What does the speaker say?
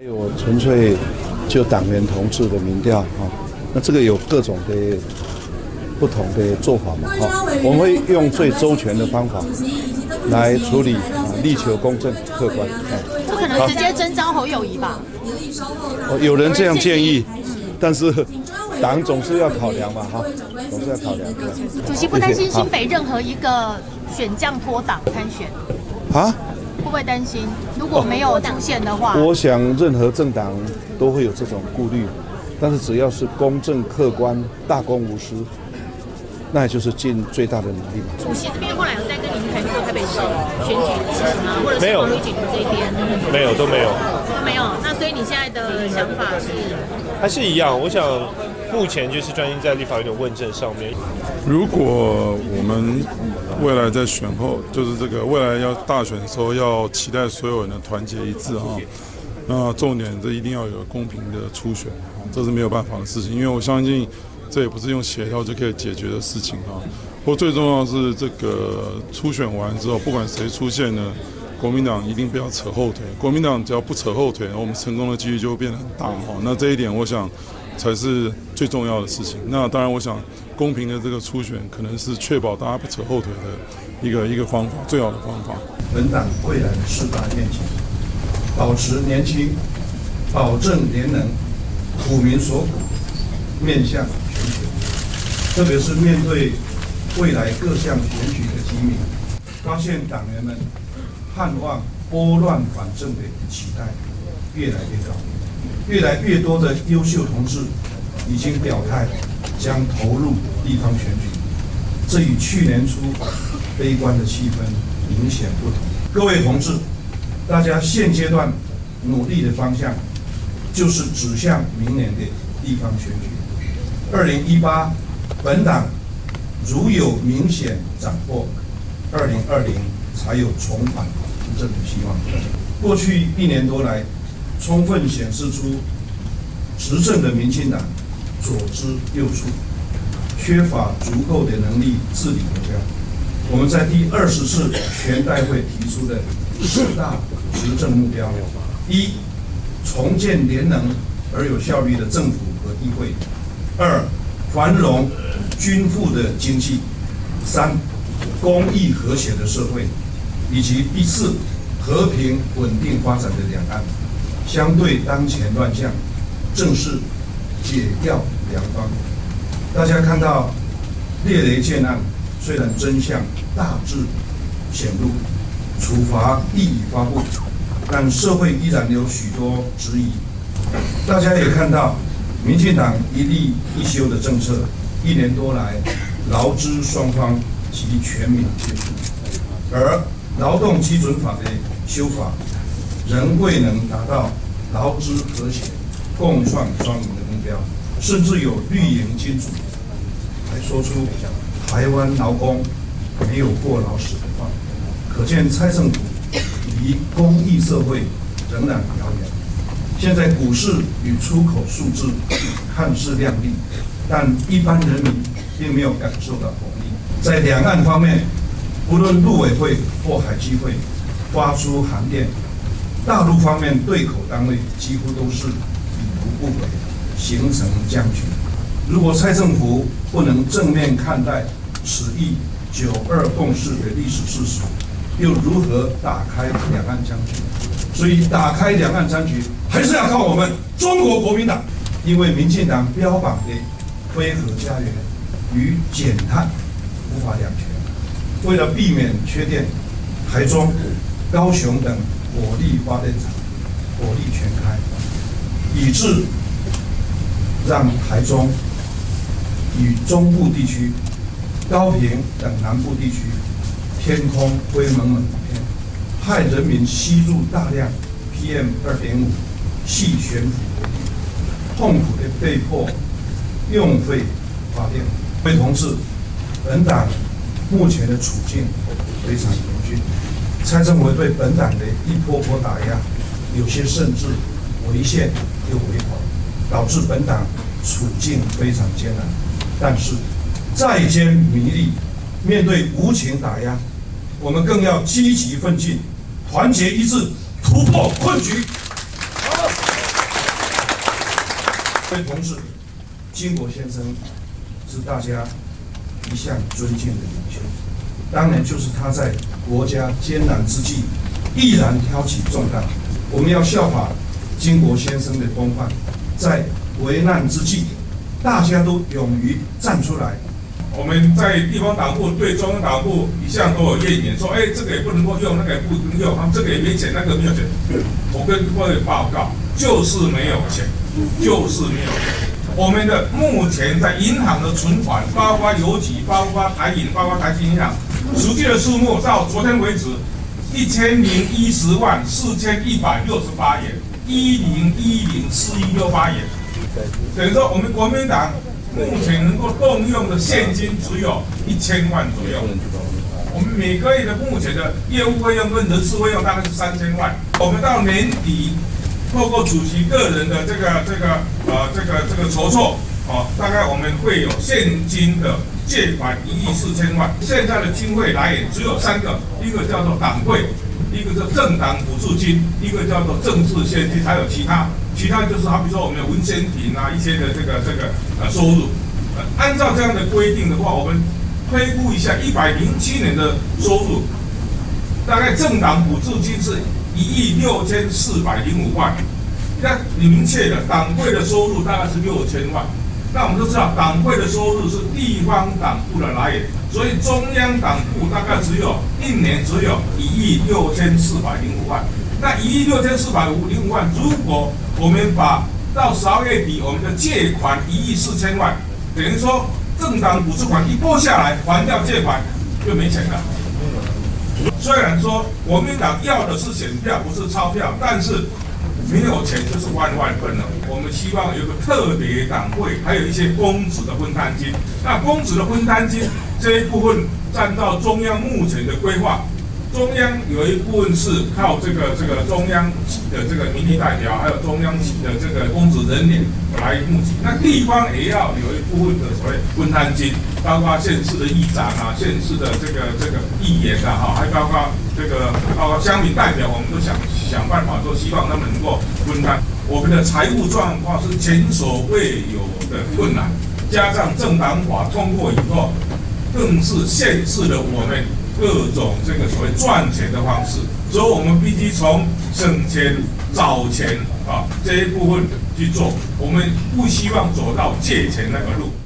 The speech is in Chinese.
我纯粹就党员同志的民调那这个有各种的不同的做法嘛我们会用最周全的方法来处理力求公正客观。 不可能直接征召侯友宜吧？ 有人这样建议，但是党总是要考量嘛总是要考量。 主席不担心新北任何一个选将脱党参选会不会担心？如果没有出现的话， 我想任何政党都会有这种顾虑，但是只要是公正客观、大公无私，那也就是尽最大的努力。 主席这边后来有在跟您谈过台北市选举的事情吗？或者是黄旅警图这边？ 没有，都没有。 都没有。那所以你现在的想法是？ 还是一样，我想目前就是专心在立法院的问政上面。 如果我们未来在选后，就是这个未来要大选的时候，要期待所有人的团结一致那重点这一定要有公平的初选这是没有办法的事情，因为我相信这也不是用协调就可以解决的事情不过最重要的是这个初选完之后，不管谁出现呢，国民党一定不要扯后腿。国民党只要不扯后腿，我们成功的几率就会变得很大那这一点，我想才是最重要的事情。那当然，我想公平的这个初选，可能是确保大家不扯后腿的一个方法，最好的方法。 本党未来的4大愿景：保持年轻，保证廉能，苦民所苦，面向全球。特别是面对未来各项选举的提名，发现党员们盼望拨乱反正的期待越来越高，越来越多的优秀同志已经表态将投入地方选举，这与去年初悲观的气氛明显不同。各位同志，大家现阶段努力的方向就是指向明年的地方选举。2018本党如有明显斩获，2020才有重返执政的希望。过去1年多来，充分显示出执政的民进党左支右绌，缺乏足够的能力治理国家。我们在第20次全代会提出的4大执政目标：一、重建廉能而有效率的政府和议会；二、繁荣均富的经济；三、公益和谐的社会；以及第4，和平稳定发展的两岸。相对当前乱象，正是解药良方。大家看到猎雷建案，虽然真相大致显露，处罚亦已发布，但社会依然有许多质疑。大家也看到，民进党一例一休的政策，1年多来，劳资双方及全民接触，而劳动基准法的修法仍未能达到劳资和谐、共创双赢的目标，甚至有绿营金主还说出台湾劳工没有过劳死的话，可见蔡政府离公益社会仍然遥远。现在股市与出口数字看似亮丽，但一般人民并没有感受到红利。在两岸方面，无论陆委会或海基会发出函电，大陆方面对口单位几乎都是已读不回，形成僵局。如果蔡政府不能正面看待此一9·2共识的历史事实，又如何打开两岸僵局？所以，打开两岸僵局还是要靠我们中国国民党，因为民进党标榜的非核家园与减碳无法两全。为了避免缺电，台中、高雄等火力发电厂火力全开，以致让台中与中部地区、高屏等南部地区天空灰蒙蒙一片，害人民吸入大量 PM2.5细悬浮微粒，痛苦地被迫用肺发电。各位同志，本党目前的处境非常严峻，蔡政府对本党的一波波打压，有些甚至违宪又违法，导致本党处境非常艰难。但是再艰迷利，面对无情打压，我们更要积极奋进，团结一致，突破困局。好。 各位同事，金国先生是大家一向尊敬的领袖，当年就是他在国家艰难之际，毅然挑起重担。我们要效法金国先生的风范，在危难之际，大家都勇于站出来。 我们在地方党部对中央党部一向都有怨言，说，这个也不能够用，那个也不能用，这个也没钱，那个没有钱。我跟各位报告，就是没有钱，就是没有钱。我们的目前在银行的存款，包括邮局、包括台银、包括台新银行，实际的数目到昨天为止，1010万4168元，10104168元，等于说我们国民党目前能够动用的现金只有1000万左右。我们每个月的目前的业务费用跟人事费用大概是3000万。我们到年底，透过主席个人的这个筹措，大概我们会有现金的借款1亿4000万。现在的经费来源只有3个，一个叫做党费，一个叫政党补助金，一个叫做政治现金，还有其他就是好比说我们有文宣品啊一些的这个收入。按照这样的规定的话，我们推估一下107年的收入，大概政党补助金是16405万。那明确的党费的收入大概是6000万。那我们都知道，党费的收入是地方党部的来源，所以中央党部大概一年只有16405万。那16405万，如果我们把到12月底我们的借款1亿4000万，等于说政党补助款一拨下来，还掉借款就没钱了。虽然说国民党要的是选票，不是钞票，但是没有钱就是万分了。我们希望有个特别党会，还有一些公职的分摊金。那公职的分摊金这一部分，按照中央目前的规划，中央有一部分是靠这个中央的这个民意代表，还有中央级的这个公职人员来募集。那地方也要有一部分的所谓分摊金，包括县市的议长啊、县市的这个议员啊，还包括包括乡民代表，我们都想办法，都希望他们能够分摊。我们的财务状况是前所未有的困难，加上政党法通过以后，更是限制了我们各种这个所谓赚钱的方式，所以我们必须从省钱、找钱这一部分去做，我们不希望走到借钱那个路。